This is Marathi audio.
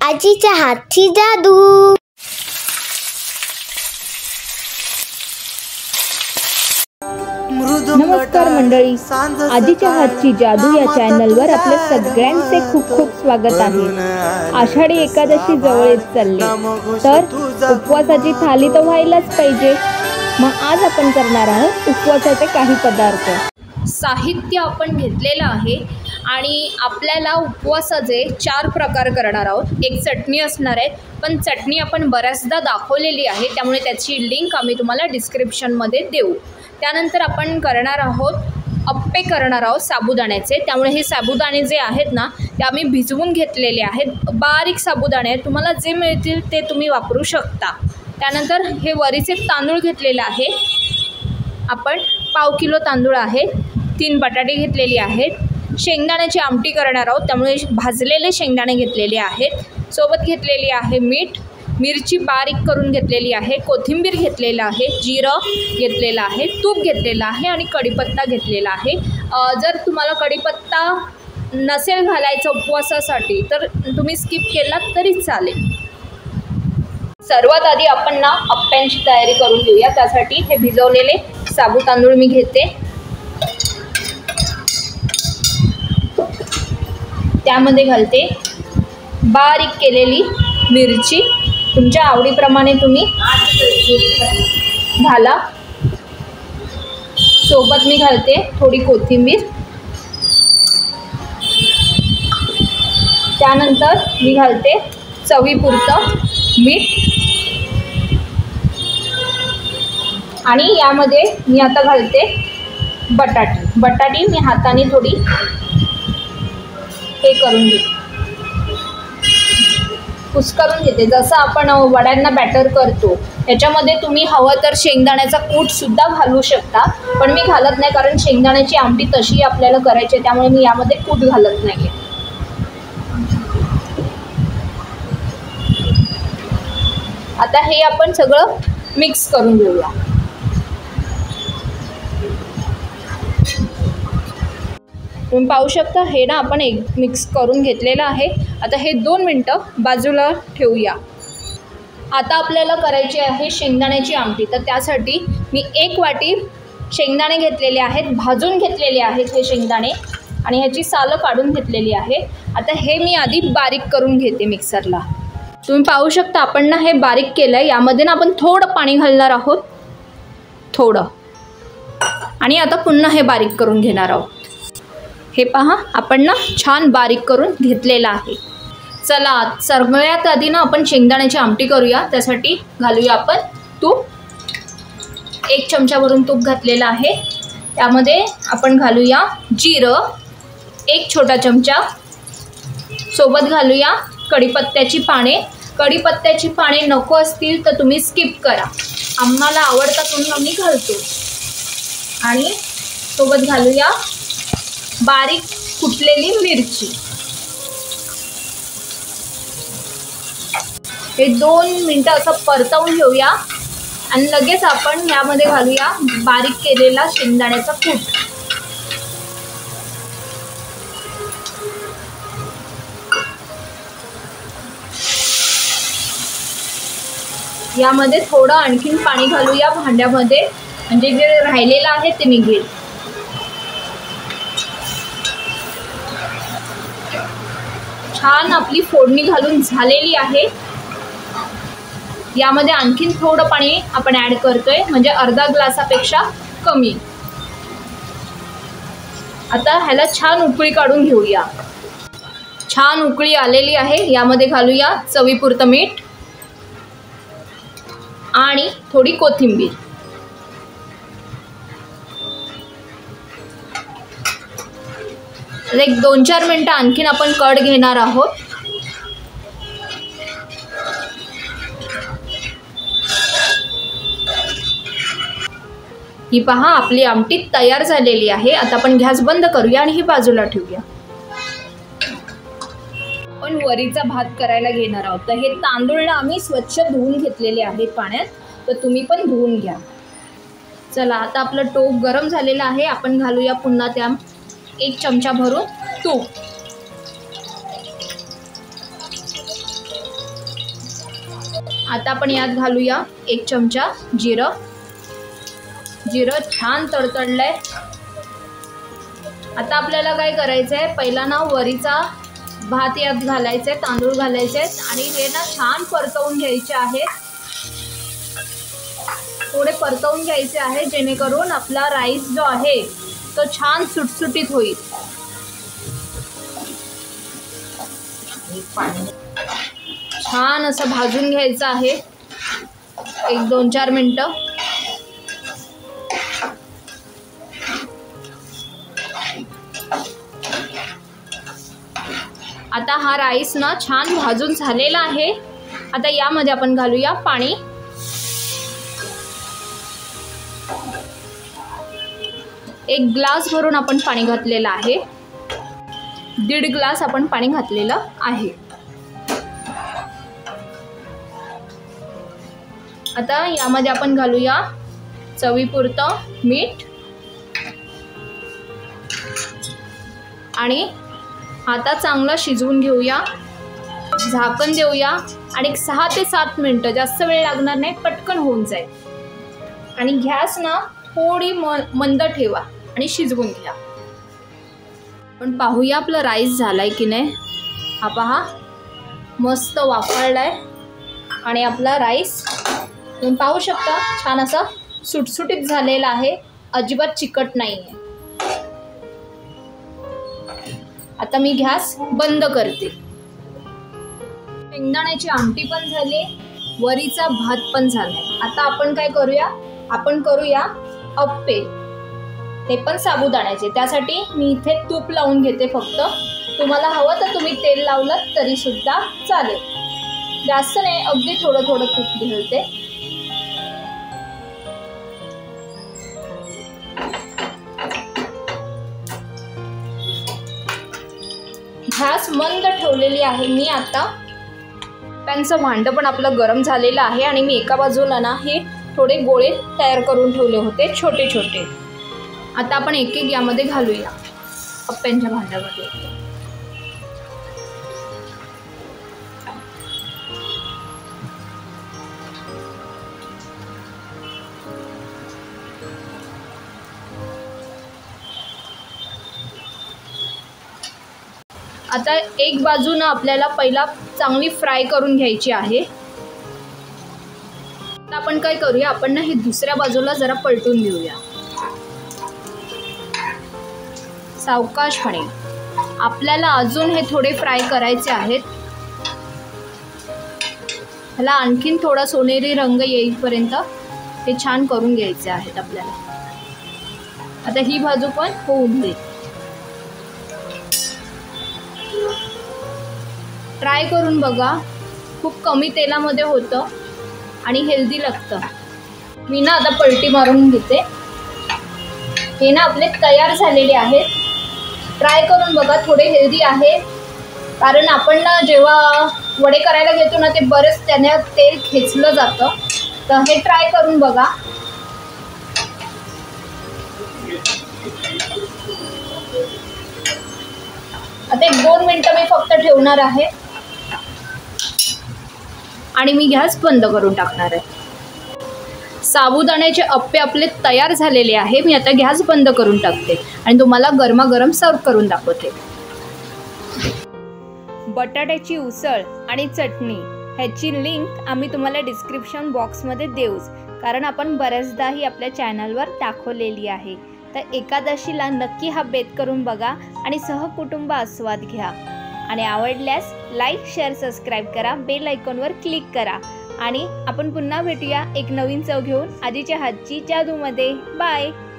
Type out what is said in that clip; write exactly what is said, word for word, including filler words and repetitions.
आजीच्या हातची जादू। नमस्कार मंडळी, आजीच्या हातची जादू या चॅनलवर आपले सगळ्यांचे खूप खूप स्वागत आहे। आषाढी एकादशी जवळ येत चालली, तर उपवासाची थाली तर व्हायलाच पाहिजे। मग आज आपण करणार आहोत उपवासाचे काही पदार्थ। साहित्य आपण घेतलेलं आहे आणि आपल्याला उपवासाचे चार प्रकार करणार आहोत। एक चटणी असणार आहे, पण चटणी आपण बऱ्याचदा दाखवलेली आहे, त्यामुळे त्याची लिंक आम्ही तुम्हाला डिस्क्रिप्शनमध्ये देऊ। त्यानंतर आपण करणार आहोत अप्पे करणार आहोत साबुदाण्याचे, त्यामुळे हे साबुदाणे जे आहेत ना ते आम्ही भिजवून घेतलेले आहेत। बारीक साबुदाणे आहेत, तुम्हाला जे मिळतील ते तुम्ही वापरू शकता। त्यानंतर हे वरीचे तांदूळ घेतलेले आहे, आपण पाव किलो तांदूळ आहे। तीन बटाटे घेतलेले आहेत। शेंगदाण्याची आमटी करणार आहोत, त्यामुळे भाजलेले शेंगदाणे घेतलेले आहेत। सोबत घेतलेली आहे मीठ, मिरची बारीक करून घेतलेली आहे, कोथिंबीर घेतलेला आहे, जिरं घेतलेलं आहे, तूप घेतलेलं आहे आणि कढीपत्ता घेतलेला आहे। जर तुम्हाला कढीपत्ता नसेल घालायचा उपवासासाठी तर तुम्ही स्किप केलात तरी चालेल। सर्वात आधी आपण ना अप्प्यांची तयारी करून घेऊया। त्यासाठी हे भिजवलेले साबू तांदूळ मी घेते, त्यामध्ये घालते बारीक केलेली मिरची, तुमच्या आवडीप्रमाणे तुम्ही घाला। सोबत मी घालते थोडी कोथिंबीर, त्यानंतर मी घालते चवीपुरतं मीठ आणि यामध्ये मी आता घालते बटाटे। बटाटी मी हाताने थोडी हे करून घेते, कुस्करून घेते, जसं आपण वड्यांना बॅटर करतो। याच्यामध्ये तुम्ही हवं तर शेंगदाण्याचा कूट सुद्धा घालू शकता, पण मी घालत नाही, कारण शेंगदाण्याची आमटी तशी आपल्याला करायची, त्यामुळे मी यामध्ये कूट घालत नाही। आता हे आपण सगळं मिक्स करून घेऊया। तुम्ही पाहू शकता हे ना आपण एक मिक्स करून घेतलेलं आहे। आता हे दोन मिनटं बाजूला ठेवूया। आता आपल्याला करायची आहे शेंगदाण्याची आमटी, तर त्यासाठी मी एक वाटी शेंगदाणे घेतलेले आहेत, भाजून घेतलेले आहेत हे शेंगदाणे, आणि ह्याची सालं काढून घेतलेली आहे। आता हे मी आधी बारीक करून घेते मिक्सरला। तुम्ही पाहू शकता आपण ना हे बारीक केलं आहे। यामध्ये ना आपण थोडं पाणी घालणार आहोत, थोडं, आणि आता पुन्हा हे बारीक करून घेणार आहोत। हे पहा आपण ना छान बारीक करून घेतलेलं आहे। चला सगळ्यात आधी ना आपण शेंगदाण्याची आमटी करूया। त्यासाठी घालूया आपण तूप, एक चमचावरून तूप घातलेलं आहे। त्यामध्ये आपण घालूया जिरं एक छोटा चमचा, सोबत घालूया कढीपत्त्याची पाने। कढीपत्त्याची पाने नको असतील तर तुम्ही स्किप करा, आम्हाला आवडतात म्हणून आम्ही घालतो। आणि सोबत घालूया बारीक कुटलेली मिरची। हे दोन मिनटं असं परतवून घेऊया आणि लगेच आपण यामध्ये घालूया बारीक केलेला शेंगदाण्याचा कूट। यामध्ये थोडं आणखीन पाणी घालूया भांड्यामध्ये, म्हणजे जे राहिलेलं आहे ते निघेल। छान आपली फोडणी घालून झालेली आहे। यामध्ये आणखीन थोडं पाणी आपण ॲड करतोय, म्हणजे अर्धा ग्लासापेक्षा कमी। आता ह्याला छान उकळी काढून घेऊया। छान उकळी आलेली आहे, यामध्ये घालूया चवीपुरतं मीठ आणि थोडी कोथिंबीर। एक दोन चार मिनटं आणखीन आपण कढ घेणार आहोत। ही पहा आपली आमटी तयार झालेली आहे। आता आपण गॅस बंद करूया आणि ही बाजूला ठेवूया। आपण वरीचा भात करायला घेणार आहोत, तर हे तांदूळ आम्ही स्वच्छ धुवून घेतलेले आहेत पाण्यात, तर तुम्ही पण धुवून घ्या। चला आता आपलं टोप गरम झालेलं आहे, आपण घालूया पुन्हा त्या एक चमचा भरून तूप। आता आपण यात घालूया एक चमचा जिरं. जिरं छान तडतडलंय. आता आपल्याला काय करायचं आहे, पहिला ना वरीचा भात यात घालायचे, तांदूळ घालायचे आणि हे ना छान परतवून घ्यायचे आहे. थोडे परतवून घ्यायचे आहे जेणेकरून आपला राईस जो आहे तो छान सुटसुटीत होईल. छान असं भाजून घ्यायचं आहे एक दोन चार मिनटं. आता हा राईस ना छान भाजून झालेला आहे. आता यामध्ये आपण घालूया पाणी. एक ग्लास भरून आपण पाणी घातलेलं आहे. दीड ग्लास आपण पाणी घातलेलं आहे. आता यामध्ये आपण घालूया चवीपुरतं मीठ आणि आता चांगलं शिजवून घेऊया. झाकण देऊया आणि एक सहा ते सात मिनटं, जास्त वेळ लागणार नाही, पटकन होऊन जाईल. आणि गॅस ना थोडी म मंद ठेवा आणि शिजवून घ्या. पण पाहूया आपलं राईस झालाय की नाही. हा पहा मस्त वाफळलाय आणि आपला राईस तुम्ही पाहू शकता छान असा सुटसुटीत झालेला आहे, अजिबात चिकट नाही आहे. आता मी गॅस बंद करते. शेंगदाण्याची आमटी पण झाली, वरीचा भात पण झालाय. आता आपण काय करूया, आपण करूया अप्पे, ते पण साबुदाण्याचे. त्यासाठी मी इथे तूप लावून घेते फक्त. तुम्हाला हवं तर तुम्ही तेल लावलं तरी सुद्धा चालेल. जास्त नाही, अगदी थोडं थोडं तूप घालते. गॅस मंद ठेवलेली आहे मी. आता पॅनचं भांडं पण आपलं गरम झालेलं आहे आणि मी एका बाजूला ना हे थोडे गोळे तयार करून ठेवले होते छोटे छोटे. आता आपण एक एक यामध्ये घालूया अप्प्यांच्या भांड्यामध्ये. आता एक बाजूनं आपल्याला पहिला चांगली फ्राय करून घ्यायची आहे. आता आपण काय करूया, आपण ना हे दुसऱ्या बाजूला जरा पलटून घेऊया सावकाशपणे. आपल्याला अजून हे थोडे फ्राय करायचे आहेत. ह्याला आणखीन थोडा सोनेरी रंग येईपर्यंत हे छान करून घ्यायचे आहेत आपल्याला. आता ही बाजू पण होऊन दे. ट्राय करून बघा, खूप कमी तेलामध्ये होतं आणि हेल्दी लागतं. मी ना आता पलटी मारून घेते. हे ना आपले तयार झालेले आहेत. ट्राय करून बघा, थोडे हेल्दी आहे. कारण आपण ना जेव्हा वडे करायला घेतो ना ते बरेच त्याने तेल खेचलं जातं. तर हे ट्राय करून बघा. आता एक दोन मिनटं मी फक्त ठेवणार आहे आणि मी गॅस बंद करून टाकणार आहे. साबुदाण्याचे अप्पे आपले तयार झालेले आहे. मी आता गॅस बंद करून टाकते आणि तुम्हाला गरमागरम सर्व करून दाखवते. बटाट्याची उसळ आणि चटणी ह्याची लिंक आम्ही तुम्हाला डिस्क्रिप्शन बॉक्समध्ये देऊच, कारण आपण बऱ्याचदा ही आपल्या चॅनलवर दाखवलेली आहे. तर एकादशीला नक्की हा बेत करून बघा आणि सहकुटुंब आस्वाद घ्या. आणि आवडल्यास लाईक, शेअर, सबस्क्राईब करा, बेल आयकॉनवर क्लिक करा. आणि आपण पुन्हा भेटूया एक नवीन चव घेऊन आजीच्या हातची जादूमध्ये. बाय.